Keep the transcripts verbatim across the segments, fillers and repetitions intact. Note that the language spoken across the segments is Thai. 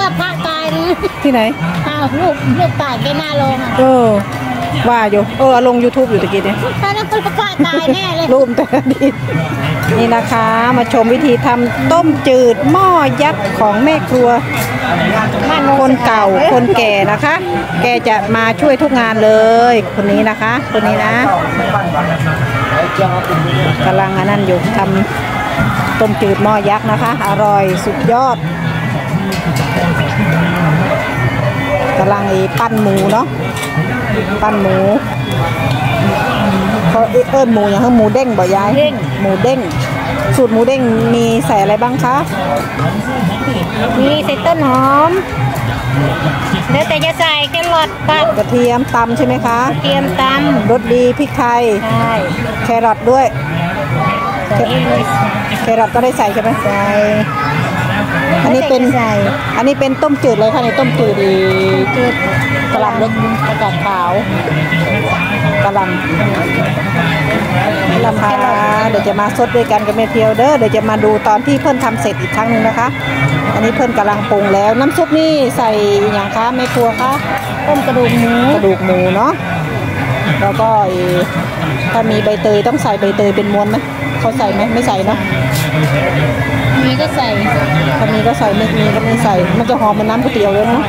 ว่าพระตายนะที่ไหนอ้าวรูปรูปตายแกหน้าลงเออว่าอยู่เออลง ยูทูบ อยู่ตะกี้เนี่ยตอนนั้นคุณพระตายแน่เลยรูปแต่ดีนี่นะคะมาชมวิธีทำต้มจืดหม้อยักษ์ของแม่ครัวคนเก่าคนแก่นะคะ แกจะมาช่วยทุกงานเลยคนนี้นะคะคนนี้นะกำลังอันนั้นอยู่ทำต้มจืดหม้อยักษ์นะคะอร่อยสุดยอดกำลังไอ้ปั้นหมูเนาะปั้นหมูเขาเอิ้นหมูอย่างหมูเด้งบ่ยายหมูเด้งสูตรหมูเด้งมีใส่อะไรบ้างคะมีใส่ต้นหอมแล้วแต่จะใส่แครอทตัดกระเทียมตำใช่ไหมคะกระเทียมตำรสดีพริกไทยใช่แครอทด้วยแครอทก็ได้ใส่ใช่ไหมใส่อันนี้เป็นอันนี้เป็นต้มจืดเลยค่ะในต้มจืดดีจืดกะหล่ำเล็กกระกาดขาวกะหล่ำลำพาเดี๋ยวจะมาซดด้วยกันกับแม่เพียวเด้อเดี๋ยวจะมาดูตอนที่เพิ่นทำเสร็จอีกครั้งนึงนะคะอันนี้เพิ่นกำลังปรุงแล้วน้ำซุปนี่ใส่อย่างคะแม่ครัวคะต้มกระดูกหมูกระดูกหมูเนาะแล้วก็ถ้ามีใบเตยต้องใส่ใบเตยเป็นม้วนไหมเขาใส่ไหมไม่ใส่เนาะมีก็ใส่ถ้ามีก็ใส่ไม่มีก็ไม่ใส่มันจะหอมเหมือนน้ำก๋วยเตี๋ยวเลยเนาะ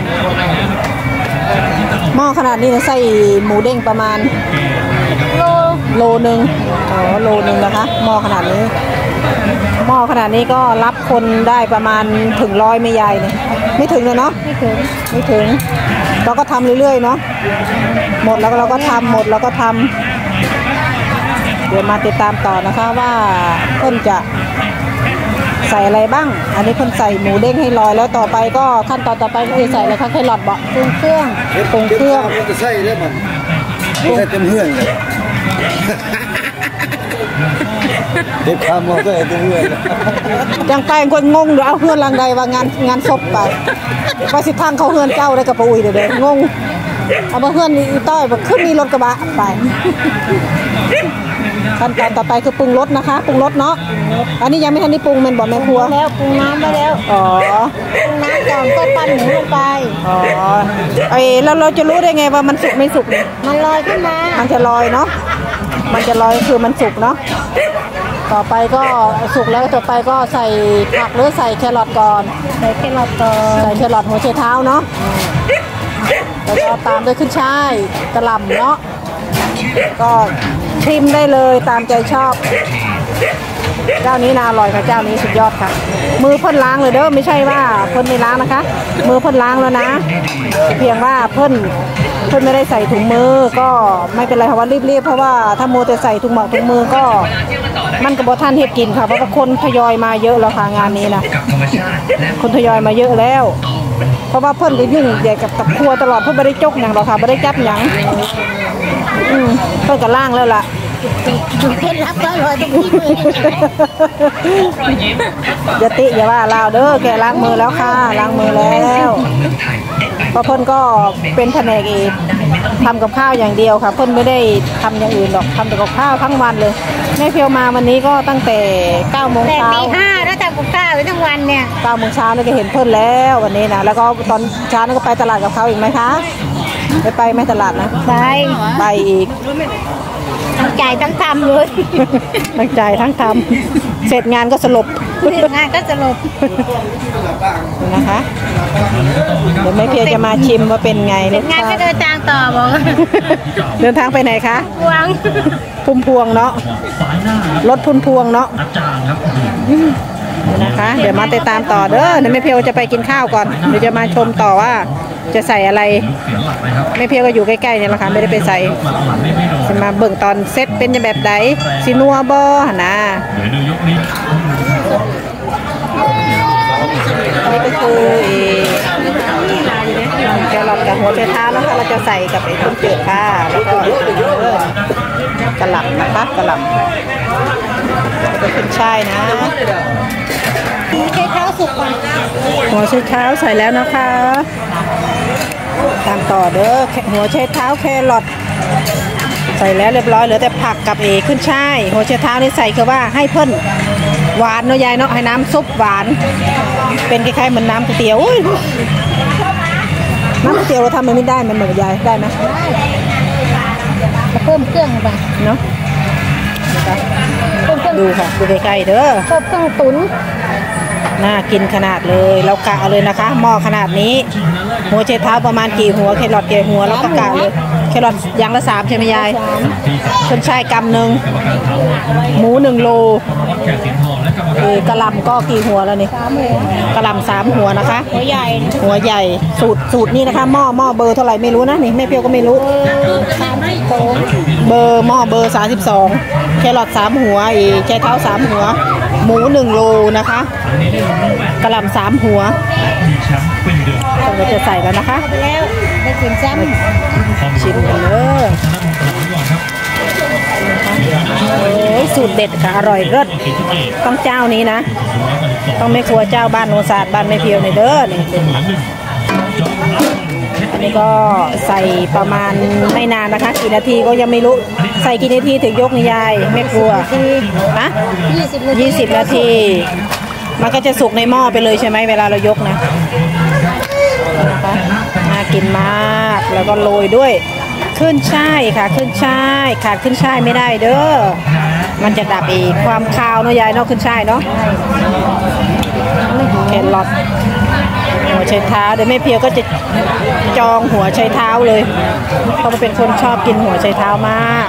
หม้อขนาดนี้ใส่หมูเด้งประมาณโลโลนึงอ๋อโลนึงนะคะหม้อขนาดนี้หม้อขนาดนี้ก็รับคนได้ประมาณถึงร้อยไม่ใหญ่เนี่ยไม่ถึงเลยเนาะไม่ถึงไม่ถึงเราก็ทำเรื่อยๆเนาะหมดแล้วเราก็ทำหมดแล้วก็ทำเดี๋ยวมาติดตามต่อนะคะว่าเพิ่นจะใส่อะไรบ้างอันนี้เพิ่นใส่หมูเด้งให้ลอยแล้วต่อไปก็ขั้นตอนต่อไปก็คือใส่อะไรคะแครอทบ่ปรุงเครื่องปรุงเครื่องจะใส่ได้มันใส่เต็มเฮือนเลยเด็กทำมาก็เต็มเฮือนยังไปคนงงเดี๋ยวเอาเฮือนลังใดว่างานงานศพไปไปสิทางเขาเฮือนเจ้าได้กับปุ้ยเดี๋ยวงงเอามาเฮือนอีต้อยขึ้นมีรถกระบะไปขั้นตอนต่อไปคือปรุงรสนะคะปรุงรสเนาะอันนี้ยังไม่ทันได้ปรุงมันบอกแม่ครัวแล้วปรุงน้ำไปแล้วอ๋อปรุงน้ำก่อนก็ปั้นหมูลงไปอ๋อไอแล้วเราจะรู้ได้ไงว่ามันสุกไม่สุกมันลอยขึ้นมามันจะลอยเนาะมันจะลอยคือมันสุกเนาะต่อไปก็สุกแล้วต่อไปก็ใส่ผักหรือใส่แครอทก่อนใส่แครอทก่อนใส่แครอทหัวไชเท้าเนาะแล้วก็ตามด้วยขึ้นช่ายกระหล่ำเนาะก็ชิมได้เลยตามใจชอบเจ้านี้น่าอร่อยค่ะเจ้านี้สุดยอดค่ะมือเพิ่นล้างเลยเด้อไม่ใช่ว่าเพิ่นไม่ล้างนะคะมือเพิ่นล้างแล้วนะเพียงว่าเพิ่นเพิ่นไม่ได้ใส่ถุงมือก็ไม่เป็นไรค่ะว่ารีบๆเพราะว่าถ้าโมแต่ใส่ถุงหมอกถุงมือก็มันก็บ่ทันเฮ็ดกินค่ะเพราะว่าคนทยอยมาเยอะแล้วค่ะงานนี้นะคนทยอยมาเยอะแล้วเพราะว่าเพิ่นก็ยุ่งใหญ่กับกับครัวตลอดเพิ่นไม่ได้จกอย่างหรอกค่ะไม่ได้จับอย่างอืมเพิ่นก็ล่างแล้วล่ะเคล็ดลับก็อร่อยตรงนี้เลยอย่าติอย่าว่าลาวเด้อแกล้างมือแล้วค่ะล้างมือแล้วเพราะเพิ่นก็เป็นแผนกเองทำกับข้าวอย่างเดียวค่ะเพิ่นไม่ได้ทำอย่างอื่นหรอกทำแต่กับข้าวทั้งวันเลยแม่เพียวมาวันนี้ก็ตั้งแต่เก้าโมงเช้าตีห้าแล้วทำกับข้าวทั้งวันเนี่ยเก้าโมงเช้านี่ก็เห็นเพิ่นแล้ววันนี้นะแล้วก็ตอนเช้านี่ก็ไปตลาดกับเขาอีกไหมคะไปไปไหมตลาดนะไปไปอีกทั้งใจทั้งทำเลยทั้งใจทั้งทำเสร็จงานก็สลบเสร็จงานก็สลบนะคะเดี๋ยวแม่เพียจะมาชิมว่าเป็นไงเสร็จงานก็เดินทางต่อบอกเดินทางไปไหนคะพวงพุ่มพวงเนาะรถพุ่มพวงเนาะนะคะเดี๋ยวมาติดตามต่อเด้อเดี๋ยวแม่เพียวจะไปกินข้าวก่อนเดี๋ยวจะมาชมต่อว่าจะใส่อะไรแม่เพียวก็อยู่ใกล้ๆเนี่ยแหละค่ะไม่ได้ไปใส่จะมาเบิ่งตอนเซตเป็นแบบไหนซีนัวบอนะนี่ก็คือแครอทกับหัวไชเท้านะคะเราจะใส่กับไอ้ต้มจืดค่ะแล้วก็กระหล่ำนะคะกระหล่ำก็ขึ้นช่ายนะหัวไชเท้าสุกก่อนหัวไชเท้าใส่แล้วนะคะตามต่อเด้อหัวไชเท้าแครอทใส่แล้วเรียบร้อยเหลือแต่ผักกับเอขึ้นช่ายหัวเชื้อเท้านี่ใส่คือว่าให้เพิ่นหวานเนาะยายเนาะให้น้ำซุปหวานเป็นคล้ายๆเหมือนน้ำก๋วยเตี๋ยวน้ำก๋วยเตี๋ยวเราทำมันไม่ได้มันเหมือนยายได้ไหมเพิ่มเครื่องไปเนาะดูค่ะดูใกล้ๆเด้อเพิ่มเครื่องตุ๋นน่ากินขนาดเลยเรากะเอาเลยนะคะหม้อขนาดนี้หัวเชเท้าประมาณกี่หัวแครอทกี่หัวแล้วก็กะเลยแครอทอย่างละสามใช่ไหมยายคนชายกำหนึ่งหมูหนึ่งโลเออกระลำก็กี่หัวแล้วนี่กระลำสามหัวนะคะหัวใหญ่หัวใหญ่สูตรสูตรนี้นะคะหม้อหม้อเบอร์เท่าไหร่ไม่รู้นะนี่แม่เพียวก็ไม่รู้เบอร์หม้อเบอร์สามสิบสองแครอทสามหัวอีกเชเท้าสามหัวหมูหนึ่งโลนะคะกระหล่ำสามหัวเราจะใส่แล้วนะคะไปแล้วได้กินซ้ำชิมกันเลยโอ้ยสูตรเด็ดค่ะอร่อยเลิศต้องเจ้านี้นะต้องไม่ครัวเจ้าบ้านโนศาสตร์บ้านไม่เพียวในเด้อนี่อันนี้ก็ใส่ประมาณไม่นานนะคะกี่นาทีก็ยังไม่รู้ใส่กี่นาทีถึงยกนิยายไม่กลัวนะยี่สิบนาทีมันก็จะสุกในหม้อไปเลยใช่ไหมเวลาเรายกนะน่ากินมากแล้วก็โรยด้วยขึ้นช่ายค่ะขึ้นช่ายขาดขึ้นช่ายไม่ได้เด้อมันจะดับอีกความคาวเนาะยายเนาะขึ้นช่ายเนาะแครอทหัวไชเท้าเดี๋ยวแม่เพียวก็จะจองหัวไชเท้าเลยเพราะมันเป็นคนชอบกินหัวไชเท้ามาก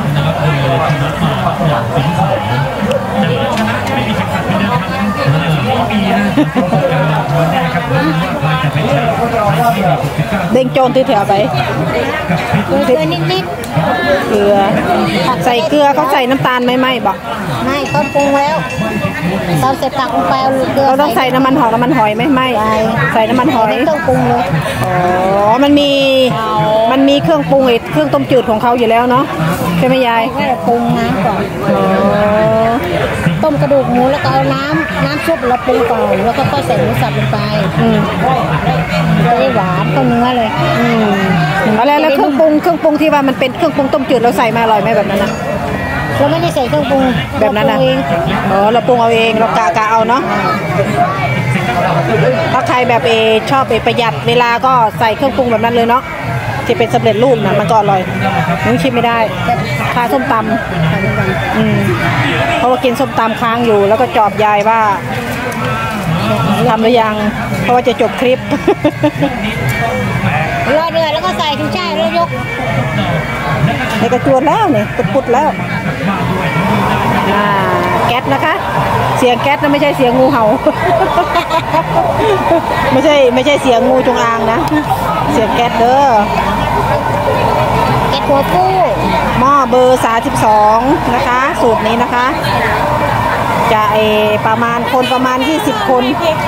เด้งโจนที่แถวไปเกลือนิดๆเกลือใส่เกลือเขาใส่น้ำตาลไม่ไหมบอกไม่เขาปรุงแล้วเราเสร็จตักลงไปเอาเกลือเราต้องใส่น้ำมันหอยน้ำมันหอยไหมไม่ใส่น้ำมันหอยเครื่องปรุงเลยอ๋อมันมีมันมีเครื่องปรุงอีกเครื่องต้มจืดของเขาอยู่แล้วเนาะใช่ไหมยายแค่ปรุงน้ำก่อนต้มกระดูกหมูแล้วก็เอาน้ำน้ำซุปเราปรุงก่อนแล้วก็ค่อยใส่หมูสับลงไปอืมจะได้หวานเข้าเนื้อเลยอืมอะไรแล้วเครื่องปรุงเครื่องปรุงที่ว่ามันเป็นเครื่องปรุงต้มจืดเราใส่มาอร่อยไหมแบบนั้นนะเราไม่ได้ใส่เครื่องปรุงแบบนั้นนะอ๋อเราปรุงเอาเองเรากะกะเอาเนาะถ้าใครแบบเอชอบเอประหยัดเวลาก็ใส่เครื่องปรุงแบบนั้นเลยเนาะที่เป็นสำเร็จรูปนะมันก็อร่อยนึกชิมไม่ได้ค่าส้มตำอืมเพราะว่ากินส้มตำค้างอยู่แล้วก็จอบยายว่าทำหรือยังเพราะว่าจะจบคลิปรอเดือดแล้วก็ใส่ขึ้นช่ายแล้วยกในกระจวนแล้วเนี่ยปุดๆแล้วแก๊สนะคะเสียงแก๊สนะไม่ใช่เสียงงูเห่าไม่ใช่ไม่ใช่เสียงงูจงอางนะเสียงแก๊สเด้อแก๊สหัวปูหม้อเบอร์สามสิบสองนะคะสูตรนี้นะคะจะเอประมาณคนประมาณยี่สิบคน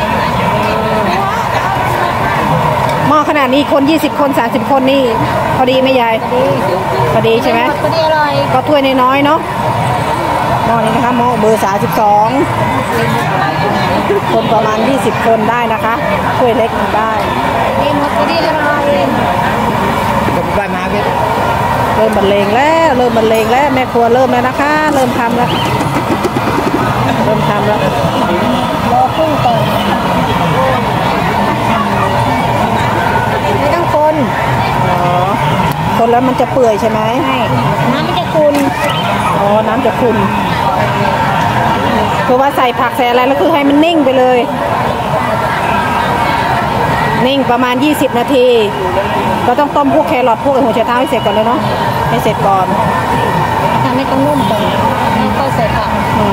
หม้อขนาดนี้คนยี่สิบคนสามสิบคนนี่พอดีไหมยายพอดีใช่ไหมพอดีอร่อยก็ถ้วยน้อยๆเนาะหม้อนี้นะคะหม้อเบอร์สามสิบสองคนประมาณยี่สิบคนได้นะคะถ้วยเล็กได้นี่หมดพอดีอร่อยบ้านนาเวทเริ่มบรรเลงแล้วเริ่มบรรเลงแล้วแม่ครัวเริ่มแล้วนะคะเริ่มทำแล้วเริ่มทำแล้วรอกุ้งก่อนไม่ต้องคนอ๋อคนแล้วมันจะเปื่อยใช่ไหมใช่น้ำมันจะขุ่นอ๋อน้ำจะขุ่นคือว่าใส่ผักใส่อะไรแล้วคือให้มันนิ่งไปเลยนิ่งประมาณยี่สิบนาทีเราต้องต้มพวกแครอทพวกหัวไชเท้าให้เสร็จก่อนเลยเนาะให้เสร็จก่อนทำให้ต้องนุ่มก่อนแล้วก็ใส่ผัก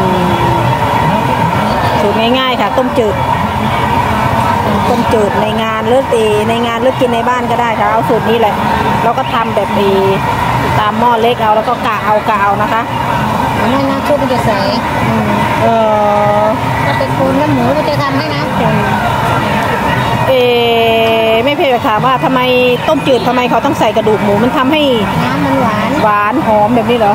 สูตรง่ายๆค่ะต้มจืดต้มจืดในงานเลือดตีในงานเลือดกินในบ้านก็ได้ค่ะเอาสูตรนี้แหละเราก็ทำแบบดีตามหม้อเล็กเอาแล้วก็กะเอากะเอานะคะไม่น้ำซุปมันจะใสเออถ้าเป็นคนแล้วหมูมันจะทำให้น้ำขุ่นเอไม่เพียงถามว่าทำไมต้มจืดทำไมเขาต้องใส่กระดูกหมูมันทำให้น้ำมันหวานหวานหอมแบบนี้เหรอ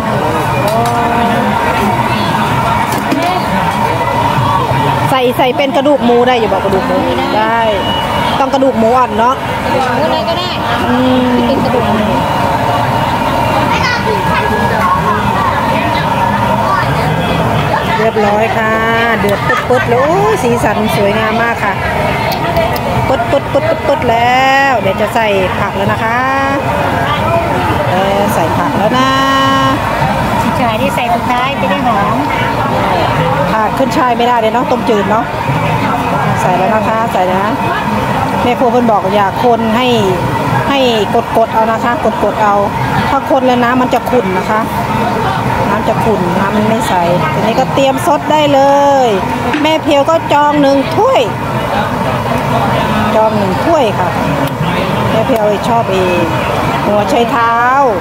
ใส่ใส่เป็นกระดูกหมูได้อย่าบอกกระดูกหมูได้ต้องกระดูกหมูอ่อนเนาะอะไรก็ได้เป็นกระดูกหมูเรียบร้อยค่ะเดือดปุ๊ดๆเลยสีสันสวยงามมากค่ะปุ๊ดปุ๊ดปุ๊ดปุ๊ดปุ๊ดแล้วเดี๋ยวจะใส่ผักแล้วนะคะเออใส่ผักแล้วนะฉายที่ใส่สุดท้ายจะได้หอมผักขึ้นช่ายไม่ได้เลยเนาะต้มจืดเนาะใส่แล้วนะคะใส่นะแม่ครัวเพิ่นบอกอย่าคนให้ให้กดกดเอานะคะกดกดเอาถ้าคนแล้วน้ำมันจะขุ่นนะคะน้ำจะขุ่นน้ำมันไม่ใสทีนี้ก็เตรียมซดได้เลยแม่เพียวก็จองหนึ่งถ้วยจองหนึ่งถ้วยค่ะแม่เพียวชอบเองหัวไชเท้า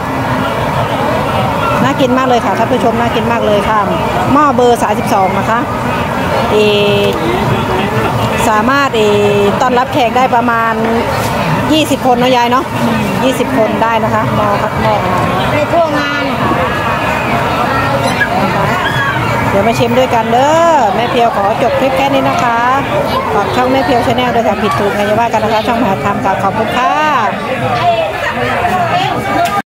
น่ากินมากเลยค่ะท่านผู้ชมน่ากินมากเลยค่ะหม้อเบอร์สามสิบสองนะคะเอสามารถเอต้อนรับแขกได้ประมาณยี่สิบคนเนาะยายเนาะยี่สิบคนได้นะคะหม้อครับหม้อในทั่วงานค่ะเดี๋ยวมาชิมด้วยกันเด้อแม่เพียวขอจบคลิปแค่นี้นะคะฝากช่องแม่เพียวชาแนลด้วยค่ะผิดถูกไงจะว่ากันนะคะช่องมหาธรรมกับขอบคุณค่ะ